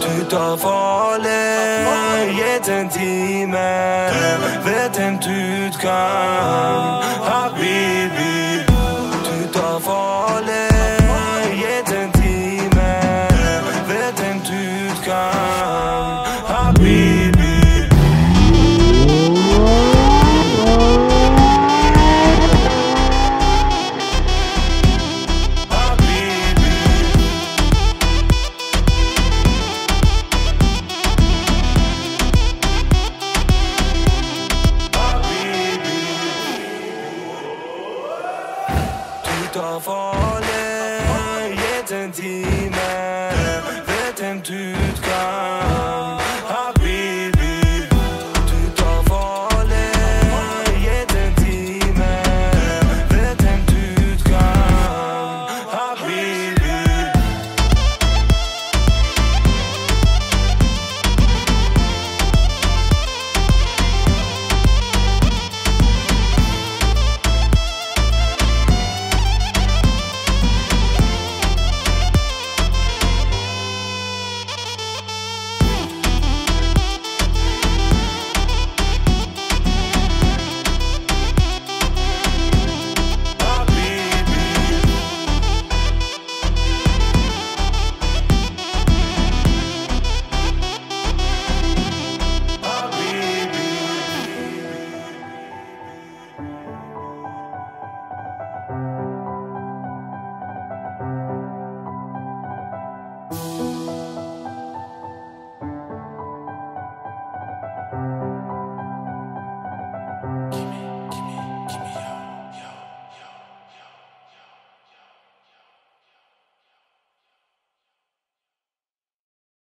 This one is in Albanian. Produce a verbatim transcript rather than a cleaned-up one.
Du tar farlig, gitt en time. Vet en du kan, habibi. Du tar farlig, gitt en time. Vet en du kan, habibi. Du tar farlig, gitt en time.